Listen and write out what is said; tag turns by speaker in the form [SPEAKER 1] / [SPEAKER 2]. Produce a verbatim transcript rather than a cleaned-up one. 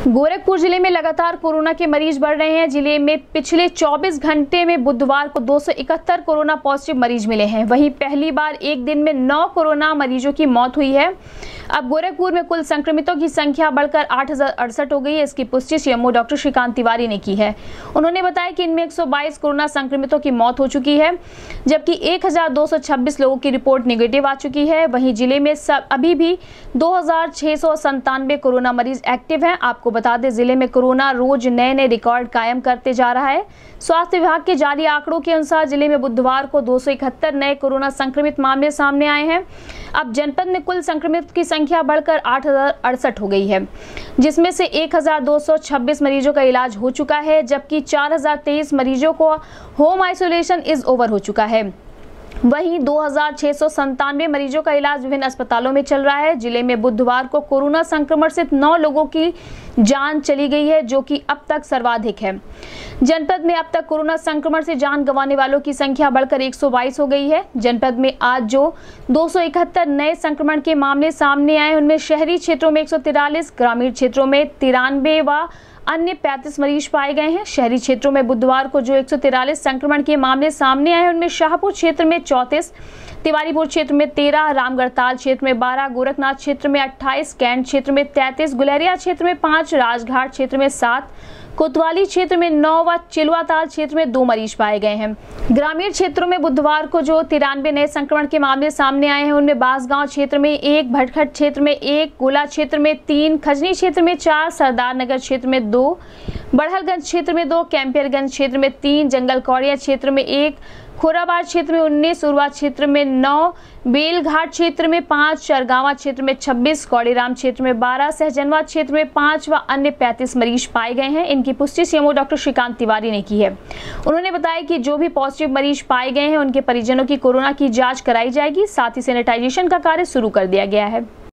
[SPEAKER 1] गोरखपुर जिले में लगातार कोरोना के मरीज बढ़ रहे हैं। जिले में पिछले चौबीस घंटे में बुधवार को दो सौ इकहत्तर कोरोना पॉजिटिव मरीज मिले हैं। वहीं पहली बार एक दिन में नौ कोरोना मरीजों की मौत हुई है। अब गोरखपुर में कुल संक्रमितों की संख्या बढ़कर आठ हजार अड़सठ हो गई है। इसकी पुष्टि सीएमओ डॉक्टर श्रीकांत तिवारी ने की है। उन्होंने बताया कि इनमें एक सौ बाईस कोरोना संक्रमितों की मौत हो चुकी है, जबकि एक हजार दो सौ छब्बीस लोगों की रिपोर्ट निगेटिव आ चुकी है। वहीं जिले में सब अभी भी दो हजार छह सौ संतानवे कोरोना मरीज एक्टिव हैं। आपको बता दें, जिले में कोरोना रोज नए नए रिकॉर्ड कायम करते जा रहा है। स्वास्थ्य विभाग के जारी आंकड़ों के अनुसार जिले में बुधवार को दो सौ इकहत्तर नए कोरोना संक्रमित मामले सामने आए हैं। अब जनपद में कुल संक्रमित की संख्या बढ़कर आठ हजार अड़सठ हो गई है, जिसमें से एक हजार दो सौ छब्बीस मरीजों का इलाज हो चुका है, जबकि चार हजार तेईस मरीजों को होम आइसोलेशन इज ओवर हो चुका है। वहीं दो हजार छह सौ संतानवे मरीजों का इलाज विभिन्न अस्पतालों में चल रहा है। जिले में बुधवार को कोरोना संक्रमण से नौ लोगों की जान चली गई है, जो कि अब तक सर्वाधिक है। जनपद में अब तक कोरोना संक्रमण से जान गंवाने वालों की संख्या बढ़कर एक सौ बाईस हो गई है। जनपद में आज जो दो सौ इकहत्तर नए संक्रमण के मामले सामने आए, उनमें शहरी क्षेत्रों में एक सौ तिरालीस, ग्रामीण क्षेत्रों में तिरानवे व अन्य पैंतीस मरीज पाए गए हैं। शहरी क्षेत्रों में बुधवार को जो एक सौ तिरालीस संक्रमण के मामले सामने आए, उनमें शाहपुर क्षेत्र में चौंतीस, तिवारीपुर क्षेत्र में तेरह, रामगढ़ताल क्षेत्र में बारह, गोरखनाथ क्षेत्र में अट्ठाईस, कैंट क्षेत्र में तैंतीस, गुलेरिया क्षेत्र में पाँच, राजघाट क्षेत्र में सात, कोतवाली क्षेत्र में नौ व चिलवाताल क्षेत्र में दो मरीज पाए गए हैं। ग्रामीण क्षेत्रों में बुधवार को जो तिरानवे नए संक्रमण के मामले सामने आए हैं, उनमें बांसगांव क्षेत्र में एक, भटखट क्षेत्र में एक, गोला क्षेत्र में तीन, खजनी क्षेत्र में चार, सरदारनगर क्षेत्र में दो, बढ़लगंज क्षेत्र में दो, कैंपियरगंज क्षेत्र में तीन, जंगल कौड़िया क्षेत्र में एक, खोराबाद क्षेत्र में उन्नीस, उरवा क्षेत्र में नौ, बेलघाट क्षेत्र में पाँच, चरगावा क्षेत्र में छब्बीस, कौड़ीराम क्षेत्र में बारह, सहजनवा क्षेत्र में पाँच व अन्य पैंतीस मरीज पाए गए हैं। इनकी पुष्टि सीएमओ डॉक्टर श्रीकांत तिवारी ने की है। उन्होंने बताया कि जो भी पॉजिटिव मरीज पाए गए हैं, उनके परिजनों की कोरोना की जाँच कराई जाएगी। साथ ही सैनिटाइजेशन का कार्य शुरू कर दिया गया है।